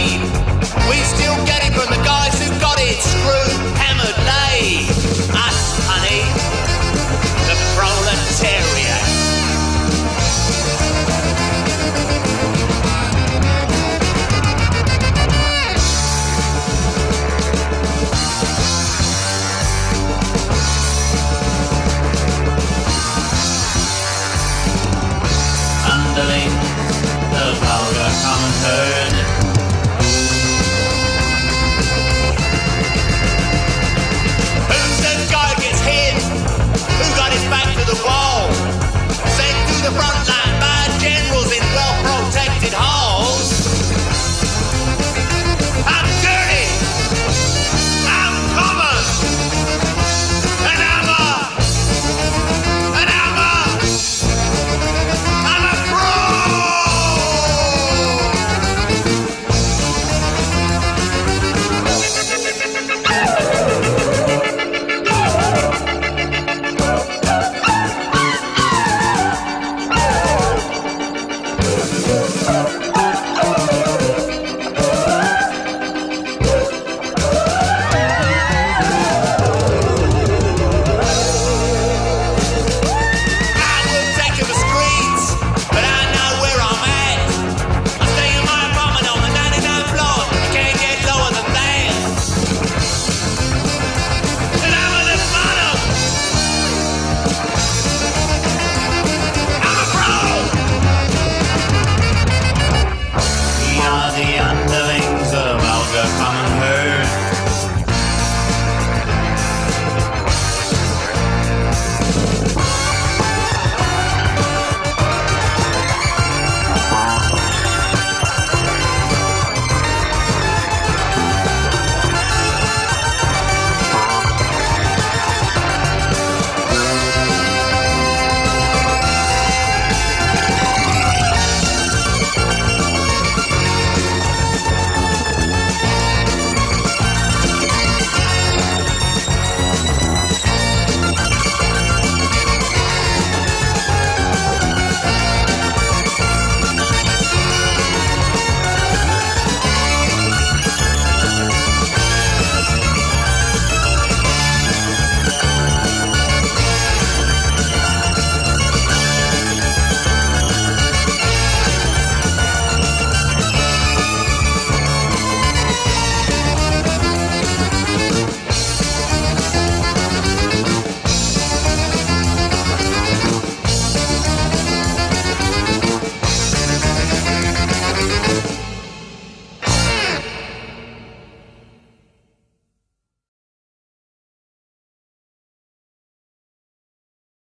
paid. We still get it from the guys who got it screwed, hammered, laid. Us, honey, the proletariat. Underling the vulgar common herd. Who's the guy who gets hit? Who got his back to the wall? Sent to the front line by generals in well-protected halls. I'm dirty. I'm common. And I'm a the underling.